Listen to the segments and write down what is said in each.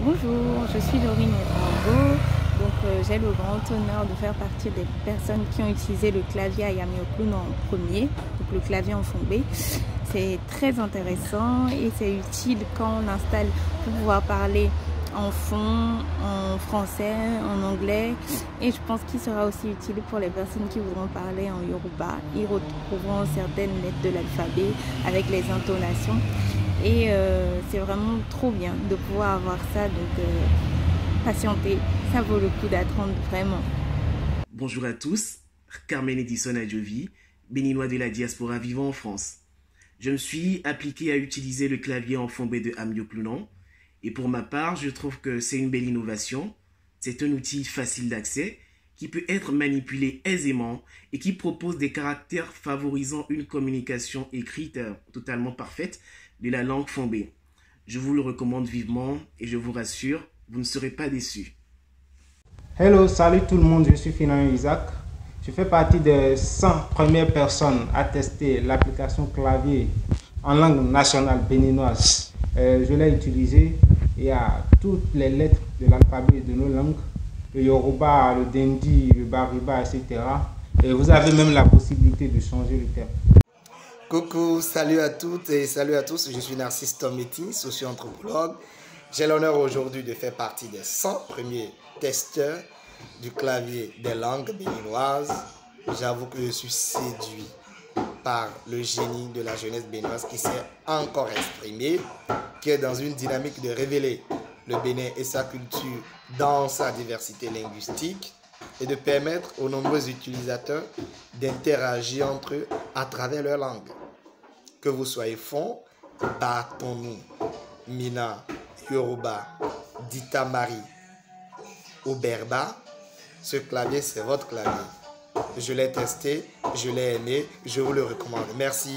Bonjour, je suis Laurine Evango. J'ai le grand honneur de faire partie des personnes qui ont utilisé le clavier Ayami Okluno en premier, donc le clavier en fond B. C'est très intéressant et c'est utile quand on installe pour pouvoir parler en fond, en français, en anglais, et je pense qu'il sera aussi utile pour les personnes qui voudront parler en Yoruba. Ils retrouveront certaines lettres de l'alphabet avec les intonations et c'est vraiment trop bien de pouvoir avoir ça, donc patientez, ça vaut le coup d'apprendre vraiment. Bonjour à tous, Carmen Edison Adjovi, béninois de la diaspora vivant en France. Je me suis appliqué à utiliser le clavier en fond B de Ayami Okluno. Et pour ma part, je trouve que c'est une belle innovation. C'est un outil facile d'accès qui peut être manipulé aisément et qui propose des caractères favorisant une communication écrite totalement parfaite de la langue fond B. Je vous le recommande vivement et je vous rassure, vous ne serez pas déçus. Hello, salut tout le monde, je suis Financial Isaac. Je fais partie des 100 premières personnes à tester l'application clavier en langue nationale béninoise. Je l'ai utilisé. Il y a toutes les lettres de l'alphabet de nos langues, le Yoruba, le Dendi, le Bariba, etc. Et vous avez même la possibilité de changer le terme. Coucou, salut à toutes et salut à tous. Je suis Narcisse Tometi, socio-anthropologue. J'ai l'honneur aujourd'hui de faire partie des 100 premiers testeurs du clavier des langues béninoises. J'avoue que je suis séduit par le génie de la jeunesse béninoise qui s'est encore exprimé, qui est dans une dynamique de révéler le Bénin et sa culture dans sa diversité linguistique et de permettre aux nombreux utilisateurs d'interagir entre eux à travers leur langue. Que vous soyez Fon, Batonou, Mina, Yoruba, Ditamari ou Berba, ce clavier c'est votre clavier. Je l'ai testé, je l'ai aimé, je vous le recommande. Merci.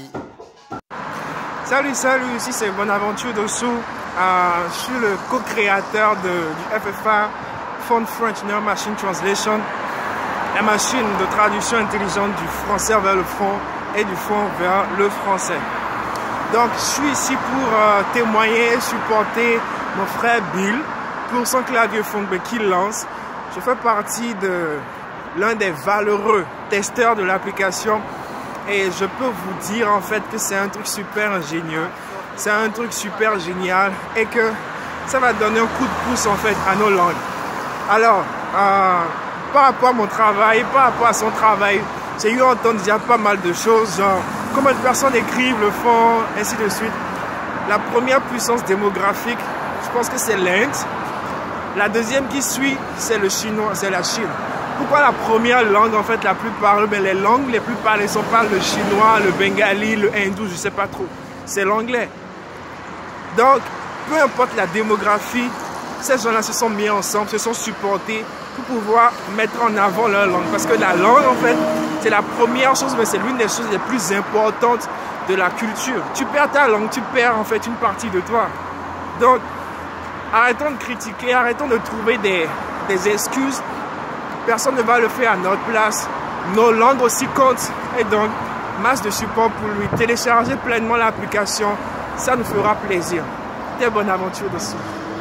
Salut, ici c'est Bonaventure Dossou. Je suis le co-créateur du FFA, Font French Neural Machine Translation, la machine de traduction intelligente du français vers le fond et du fond vers le français. Donc je suis ici pour témoigner, supporter mon frère Bill pour son clavier fond B qu'il lance. Je fais partie de l'un des valeureux testeurs de l'application et je peux vous dire en fait que c'est un truc super ingénieux, c'est un truc super génial et que ça va donner un coup de pouce en fait à nos langues. Alors, par rapport à mon travail, par rapport à son travail, j'ai eu à entendre déjà pas mal de choses, genre comment les personnes écrivent, le font, ainsi de suite. La première puissance démographique, je pense que c'est l'Inde. La deuxième qui suit, c'est le chinois, c'est la Chine. Pourquoi la première langue en fait la plus parlée, mais les langues les plus parlées sont pas le chinois, le bengali, le hindou, je sais pas trop. C'est l'anglais. Donc, peu importe la démographie, ces gens-là se sont mis ensemble, se sont supportés pour pouvoir mettre en avant leur langue. Parce que la langue, en fait, c'est la première chose, mais c'est l'une des choses les plus importantes de la culture. Tu perds ta langue, tu perds en fait une partie de toi. Donc, arrêtons de critiquer, arrêtons de trouver des excuses. Personne ne va le faire à notre place. Nos langues aussi comptent. Et donc, masse de support pour lui. Téléchargez pleinement l'application. Ça nous fera plaisir. Très bonne aventure dessus.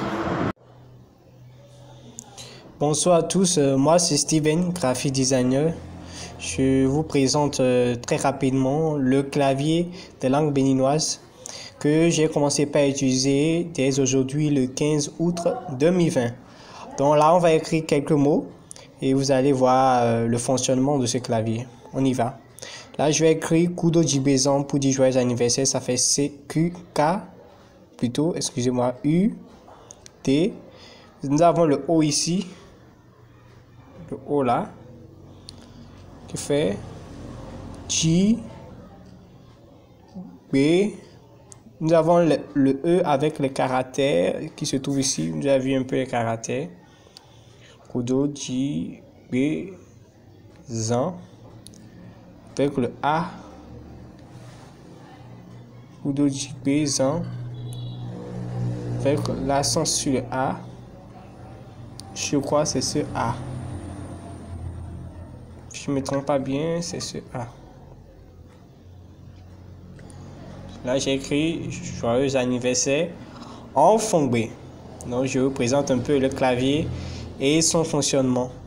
Bonsoir à tous. Moi, c'est Steven, graphic designer. Je vous présente très rapidement le clavier des langues béninoises que j'ai commencé par utiliser dès aujourd'hui, le 15 août 2020. Donc là, on va écrire quelques mots. Et vous allez voir le fonctionnement de ce clavier. On y va. Là, je vais écrire Kudo Jibezan pour dire joyeux anniversaire. Ça fait C-Q-K, plutôt, excusez-moi, U-T. Nous avons le O ici. Le O là. Qui fait J, B. Nous avons le E avec les caractères qui se trouvent ici. Vous avez vu un peu les caractères. Kudo Jibezan avec le A. Kudo Jibezan avec l'accent sur le A. Je crois que c'est ce A. Je ne me trompe pas bien, c'est ce A. Là, j'ai écrit joyeux anniversaire en fond B. Donc, je vous présente un peu le clavier et son fonctionnement.